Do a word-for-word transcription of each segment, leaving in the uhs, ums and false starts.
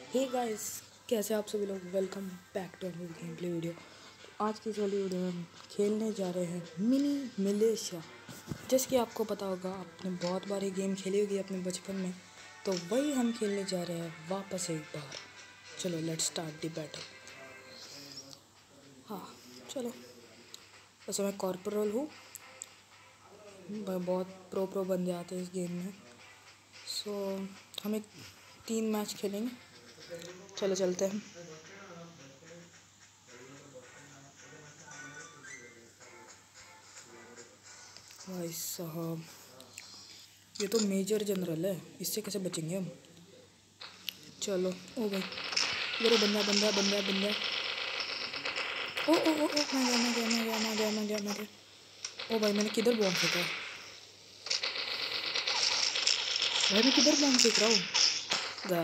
Hey guys, कैसे आप सभी लोग। Welcome back to our game play video. तो आज की इस वाली वीडियो में हम खेलने जा रहे हैं मिनी मिलिशिया। जैसे कि आपको पता होगा, आपने बहुत बार ये गेम खेली होगी अपने बचपन में, तो वही हम खेलने जा रहे हैं वापस एक बार। चलो लेट्स स्टार्ट द बैटल। हाँ चलो, वैसे मैं कॉर्पोरल हूँ, बहुत प्रो प्रो बन जाते हैं इस गेम में। सो हम एक तीन मैच खेलेंगे। चलो चलते हैं। भाई साहब, ये तो मेजर जनरल है, इससे कैसे बचेंगे हम। चलो ओ भाई, इधर बंदा बंदा बंदा बंदा। ओ ओ ओ ओ मैं गया मैं गया मैं गया मैं गया मैं गया मैं गया। ओ भाई, मैंने किधर बॉम्ब फेंका भाई, मैं किधर बॉम्ब फेंक रहा हूँ। गया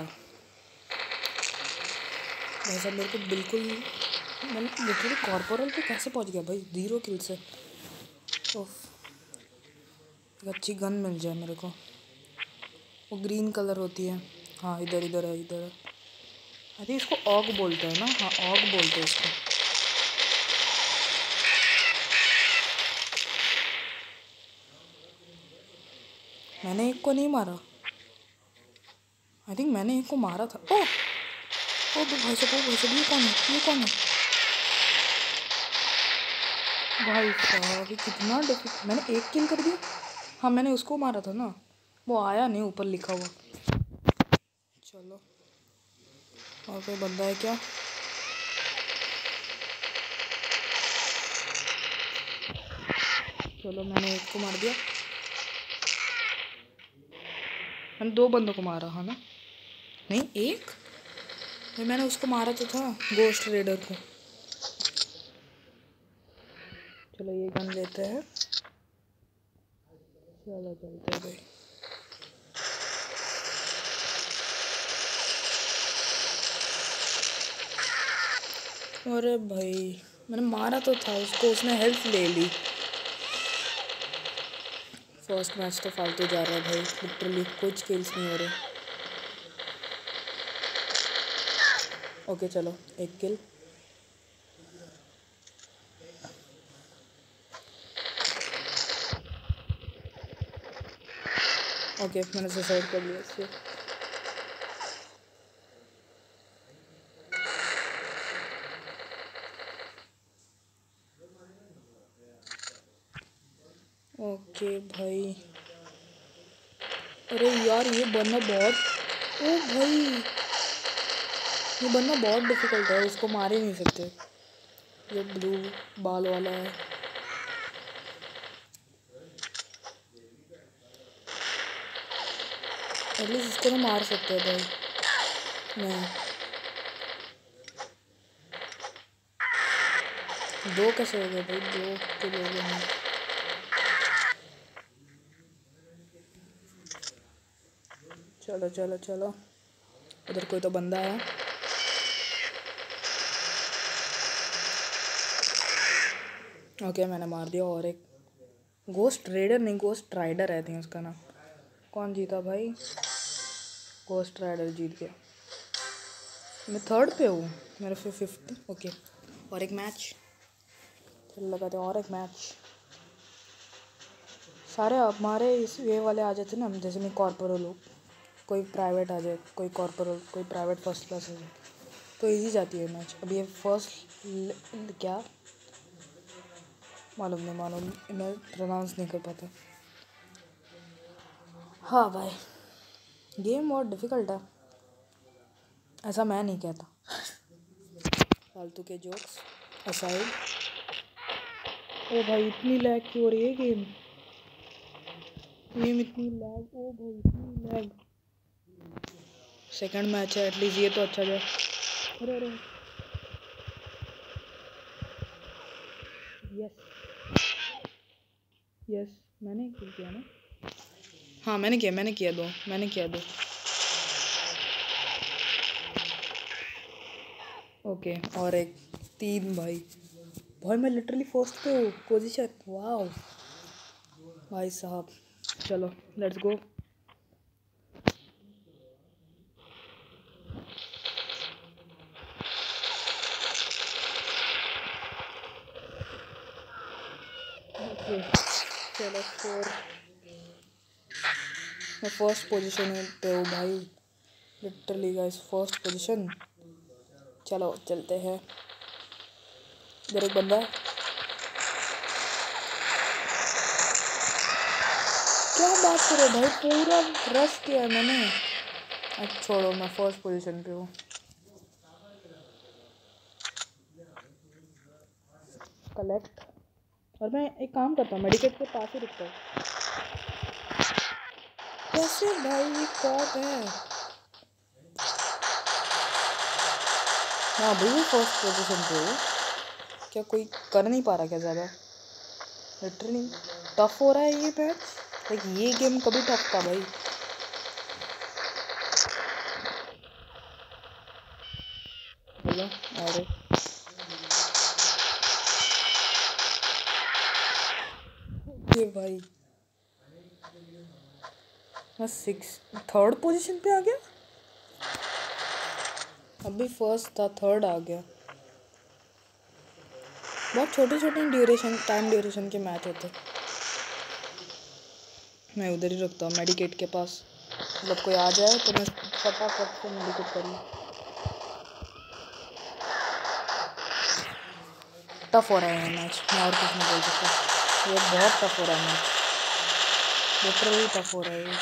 भाई साहब, मेरे को बिल्कुल, मैंने लिटरली कॉर्पोरल पे कैसे पहुँच गया भाई, जीरो किल से। ओफ, एक अच्छी गन मिल जाए मेरे को। वो ग्रीन कलर होती है। हाँ इधर इधर है, इधर है। अरे इसको ऑग बोलते हैं ना। हाँ ऑग बोलते हैं इसको। मैंने एक को नहीं मारा। आई थिंक मैंने एक को मारा था। ओ ओ भाई साहब, ओ भाई साहब, ये कौन है, ये कौन है भाई साहब। ये कितना डिफिकल्ट। मैंने एक किल कर दिया। हाँ मैंने उसको मारा था ना, वो आया नहीं ऊपर लिखा हुआ। चलो, और कोई बंदा है क्या। चलो मैंने एक को मार दिया। मैंने दो बंदों को मारा, हाँ ना। नहीं एक, भाई मैंने उसको मारा तो था, गोस्ट रेडर को। चलो ये गन लेते हैं। चलो चलते हैं भाई। अरे भाई, मैंने मारा तो था उसको, उसने हेल्थ ले ली। फर्स्ट मैच तो फालतू जा रहा है भाई, लिटरली कुछ स्किल्स नहीं हो रहे। ओके चलो, एक किल। ओके मैंने सुसाइड कर लिया इससे। ओके भाई, अरे यार ये बनना बहुत, ओ भाई ये बनना बहुत डिफिकल्ट है, उसको मार ही नहीं सकते। ये ब्लू बाल वाला है। एटलीस्ट इसको तो मार सकते हैं भाई। नहीं, दो कैसे हो गए भाई, दो किल हो गए। चलो चलो चलो, उधर कोई तो बंदा है। ओके मैंने मार दिया। और एक गोस्ट राइडर, नहीं गोस्ट राइडर है थी उसका नाम। कौन जीता भाई, गोस्ट राइडर जीत गया। मैं थर्ड पे हूँ, मेरे फिर फिफ्टी। ओके और एक मैच, चलो लगाते और एक मैच। सारे हमारे इस ये वाले आ जाते ना, जैसे मैं कॉर्पोरल हूँ, कोई प्राइवेट आ जाए, कोई कॉर्पोरल, कोई प्राइवेट फर्स्ट क्लास आ जाए, तो इजी जाती है मैच। अब ये फर्स्ट क्या मालूम नहीं, मालूम मैं प्रोनाउंस नहीं कर पाता। हाँ भाई, गेम बहुत डिफ़िकल्ट है, ऐसा मैं नहीं कहता। फालतू के जोक्स असाइड। ओ भाई इतनी लैग क्यों हो रही है गेम, गेम इतनी लैग, ओ भाई इतनी लैग। सेकंड मैच है, एटलीस्ट ये तो अच्छा जाए। अरे अरे यस यस, मैंने किल किया ना। हाँ मैंने किया, मैंने किया दो, मैंने किया दो। ओके और एक, तीन भाई। भाई मैं लिटरली फर्स्ट पे हूँ पोजीशन, वाह भाई साहब। चलो लेट्स गो। चलो फोर, मैं फर्स्ट पोजीशन पे हूँ भाई, लिटरली गाइस फर्स्ट पोजीशन। चलो चलते हैं, इधर एक बंदा है। क्या बात करो भाई, पूरा रश किया है मैंने। अब छोड़ो, मैं फर्स्ट पोजीशन पे हूँ। कलेक्ट, और मैं एक काम करता हूँ, मेडिकेट के पास ही रुकता हूँ। कैसे भाई, ये कॉप है। हाँ भाई, फर्स्ट पोजीशन पे हूँ। क्या कोई कर नहीं पा रहा क्या ज़्यादा? लिटरली टफ हो रहा है ये मैच। लाइक ये गेम कभी टफ था भाई। बोलो अरे ये भाई, मैं सिक्स थर्ड पोजीशन पे आ गया। अभी फर्स्ट था, थर्ड आ गया। बहुत छोटे छोटे ड्यूरेशन टाइम ड्यूरेशन के मैच होते। मैं उधर ही रखता हूँ मेडिकेट के पास, मतलब कोई आ जाए तो मैं फटाफट से मेडिकेट कर लूँ। टफ हो रहा है ये मैच, मैं और कुछ नहीं बोल सकता। ये बहुत टफ हो रहा है मैच, लिटरली टफ हो रहा है ये।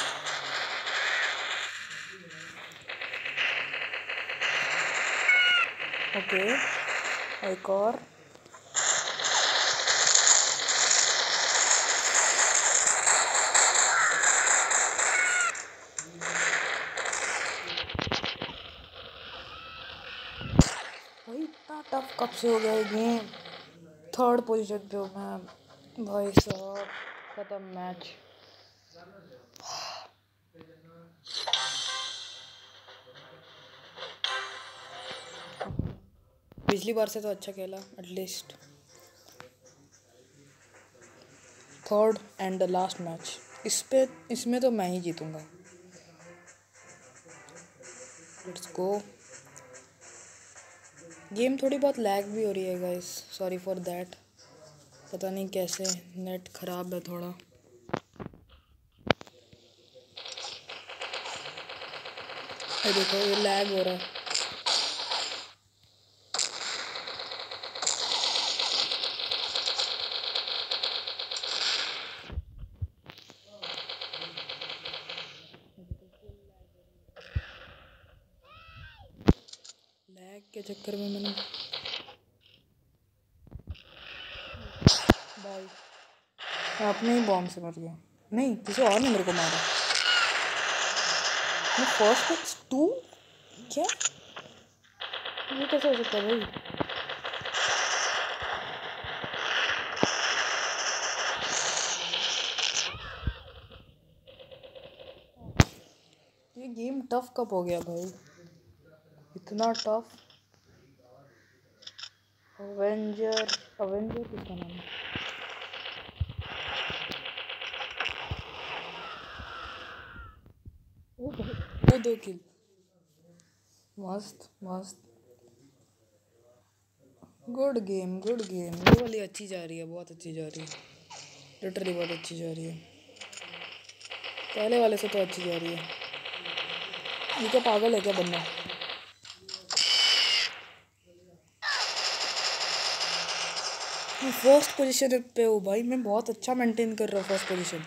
ओके एक और। भाई इतना टफ कब से हो गया ये गेम। थर्ड पोजीशन पे हूँ मैं भाई साहब, खत्म मैच। पिछली बार से तो अच्छा खेला at least. Third and the last match, इस पे इसमें तो मैं ही जीतूंगा। Let's go. गेम थोड़ी बहुत लैग भी हो रही है गाइस, सॉरी फॉर दैट। पता नहीं कैसे, नेट ख़राब है थोड़ा। ये देखो ये लैग हो रहा है। लैग के चक्कर में मैंने भाई, मैं अपने ही बॉम्ब से मर गया। नहीं, किसी और ने मेरे को मारा। मैं फर्स्ट मैच टू, क्या ये कैसे हो सकता है भाई? ये गेम टफ कब हो गया भाई, इतना टफ। अवेंजर, अवेंजर किसका नाम है? ओ भाई, वो दो किल, मस्त मस्त। Good game good game. ये वाली अच्छी जा रही है, बहुत अच्छी जा रही है, लिटरली बहुत अच्छी जा रही है। पहले वाले से तो अच्छी जा रही है। ये क्या पागल है क्या बंदा? मैं फर्स्ट पोजीशन पे हूँ भाई, मैं बहुत अच्छा मेंटेन कर रहा हूँ फर्स्ट पोजीशन।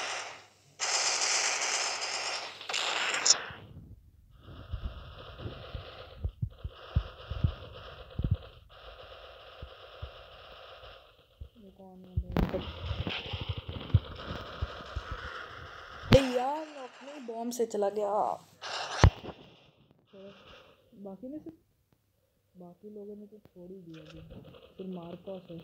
यार मैं अपने बॉम्ब से चला गया। बाकी ने सिर्फ बाकी लोगों ने तो छोड़ ही दिया गेम, फिर मार्कॉस है।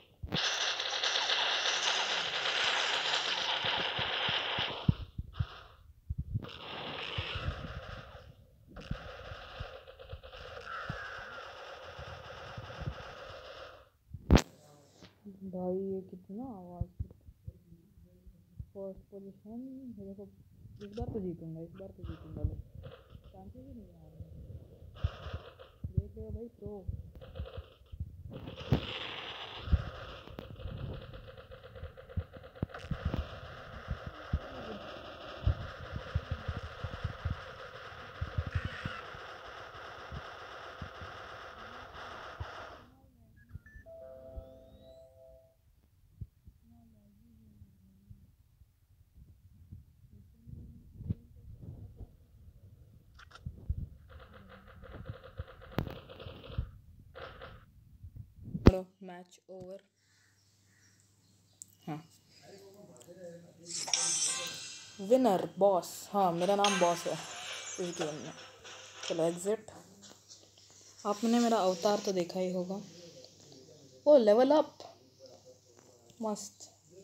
भाई ये कितना आवाज़। फर्स्ट पोजीशन, देखो इस बार तो जीतूंगा, इस बार तो जीतूंगा। लोग चांसेस ही नहीं आ रहे। देख रहे हो भाई प्रो। Match over. हाँ, विनर बॉस। हाँ, मेरा नाम बॉस है इस गेम में। चलो एग्जिट। आपने मेरा अवतार तो देखा ही होगा। ओ लेवल अप, मस्त।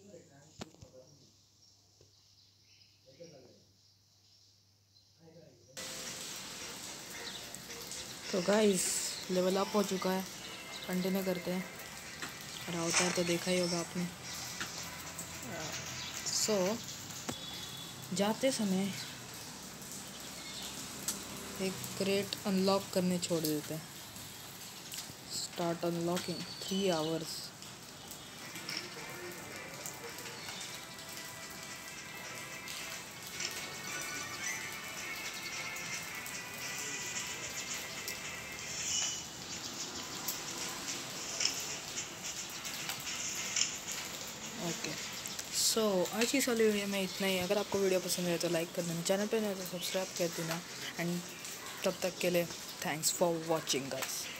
तो गाइस लेवल अप हो चुका है, कंटिन्यू करते हैं। और अवतार तो देखा ही होगा आपने। सो so, जाते समय एक क्रेट अनलॉक करने छोड़ देते हैं। Start unlocking three hours. Okay, so आज की वाली वीडियो में इतना ही। अगर आपको वीडियो पसंद है तो लाइक कर देना, चैनल पे नहीं तो सब्सक्राइब कर देना। एंड तब तक के लिए थैंक्स फॉर वॉचिंग गाइस।